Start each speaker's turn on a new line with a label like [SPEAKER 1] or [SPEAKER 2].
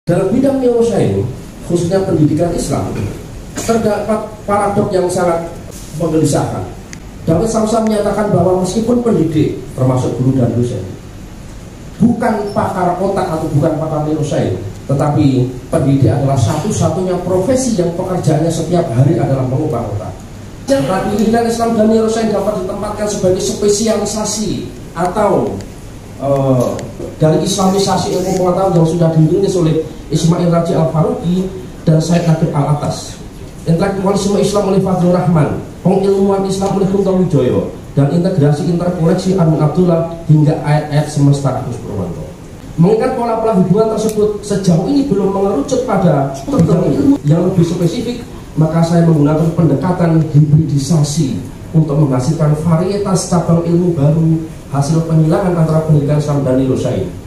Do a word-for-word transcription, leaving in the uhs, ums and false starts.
[SPEAKER 1] Dalam bidang neuroscience, khususnya pendidikan Islam, terdapat paradok yang sangat menggelisahkan. Dapat sama-sama menyatakan bahwa meskipun pendidik, termasuk guru dan dosen, bukan pakar otak atau bukan pakar neuroscience, tetapi pendidik adalah satu-satunya profesi yang pekerjaannya setiap hari adalah mengubah otak. Tetapi pendidikan Islam dan neuroscience dapat ditempatkan sebagai spesialisasi atau uh, dari islamisasi ilmu pengetahuan yang sudah dirintis oleh Ismail Raji Al-Faruqi dan Said Naqib Al-Atas, intelektualisme Islam oleh Fadlur Rahman, pengilmuan Islam oleh Kunto Wijoyo, dan integrasi interkoneksi Amin Abdullah hingga ayat-ayat semesta Agus Purwanto. Mengingat pola-pola hubungan tersebut sejauh ini belum mengerucut pada bidang ilmu yang lebih spesifik, maka saya menggunakan pendekatan hibridisasi untuk menghasilkan varietas cabang ilmu baru hasil penghilangan antara pendidikan Islam dan neuroscience.